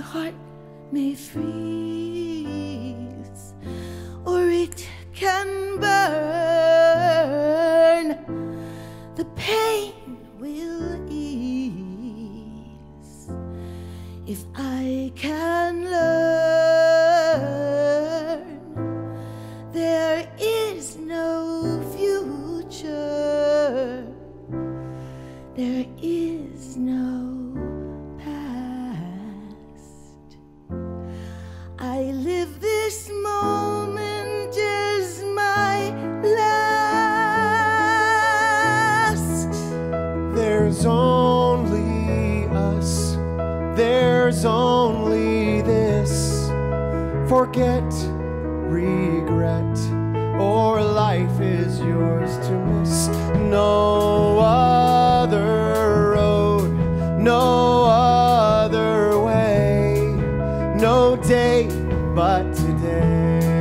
the heart may freeze, or it can burn. The pain will ease if I can learn. There is no future, there is no past. I live this moment as my last. There's only us, there's only this. Forget regret, or life is yours to miss. No other road, no other way, no day but today.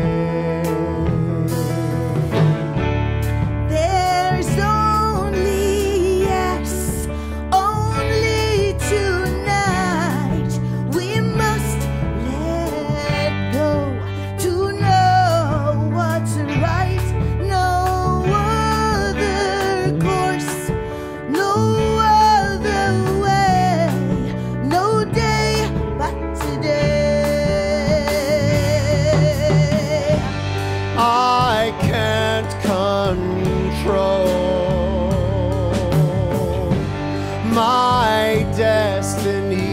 There's only yes, only tonight. We must let go to know what's right. No other course, no other way, no day but today. I can't control my destiny.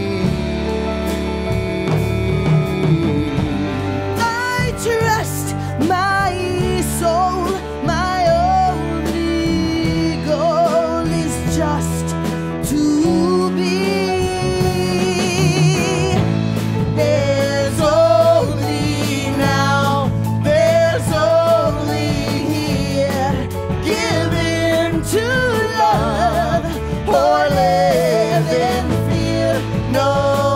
I trust my soul. My only goal is just to be. There's only now, there's only here. Give in to love or live in fear. No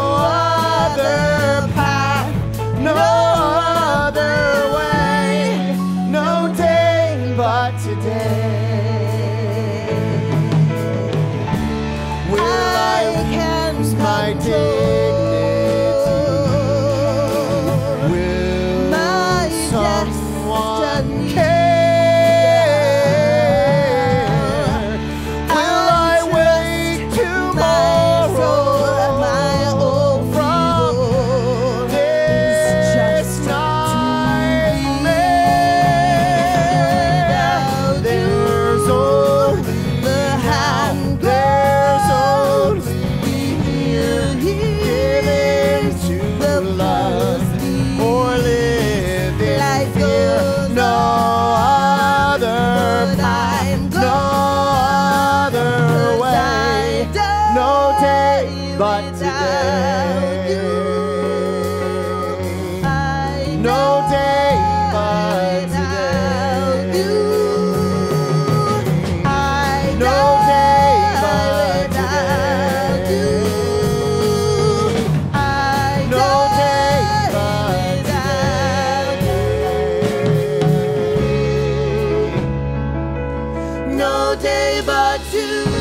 other path, No other way, no day but today. Will I lose my dignity? Will my someone destiny. care? Will I wake tomorrow My own from this nightmare? There's only there's only giving to love or live in fear. No other path, no other way, no day but today. No day but today. No day but today. No day but today. No day but today.